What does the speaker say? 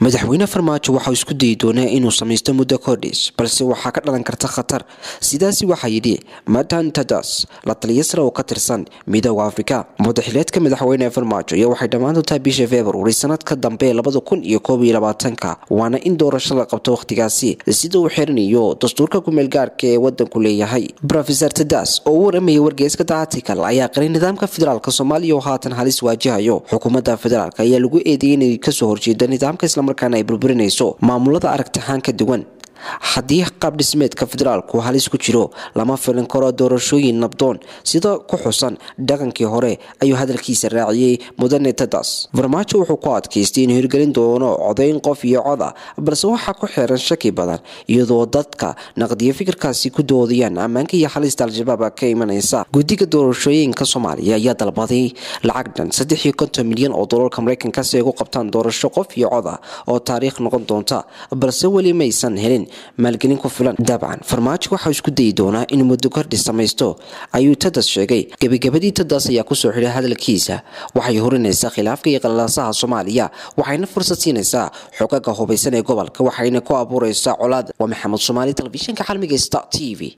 madaxweyne farmaajo waxa uu isku dayay doonaa inuu samaysto muddo kordhis balse waxa ka dhalan karta khatar sidaasi waxa yidhi Martin Tadas la taliye sare oo ka tirsan midowga Afrika madaxweynaha madaxweyne farmaajo iyo waxay dhamaantaa bisha February sanadka dambe 2021 waana in doorasho la qabto waqtigaasi sida uu xirinayo dastuurka kumeel gaarka ee wadanku leeyahay Professor Tadas oo waramay wargeyska Tactical ayaa qaray nidaamka federaalka Soomaaliya oo haatan halis waajahayo xukuumadda federaalka ayaa lagu eedeeyay inay ka soo horjeedo nidaamka markaan ay burburinayso maamulada aragtahan ka duwan haddii qaab dhismeedka federaalku halis ku jiro lama filan karo doorashooyin nabdoon sida ku xusan dhaqankii hore ayuu hadalkiisa raaciyay mudane Tadas farmaajo wuxuu ku adkaystay inuu hirgelin doono codayn qof iyo cod balse waxa ku xiran shaki badan iyadoo dadka naqdiye fikirkaasi ku doodayaan ammaanka iyo halista al-shabaab ka imanaysa guddiga doorashooyinka Soomaaliya ayaa dalbaday lacag dhan 350 milyan oo doolarka Mareykanka si ay u qabtaan doorasho qof iyo cod oo taariikh noqon doonta balse wali ma aysan helin maalgelin ku filan dabcan farmaajo waxa uu isku dayay doonaa in muddo kordhis samaysto ayuu Tadas sheegay gabagabadii Tadas ayaa ku soo xiray hadalkiisa waxay horinaysaa khilaafka iyo qalalasaha Soomaaliya waxayna fursad siinaysaa xogaga hubeysan ee gobolka waxayna ku abuuraysaa colaad waa Maxamed Soomaali telefishinka caalamiga Star TV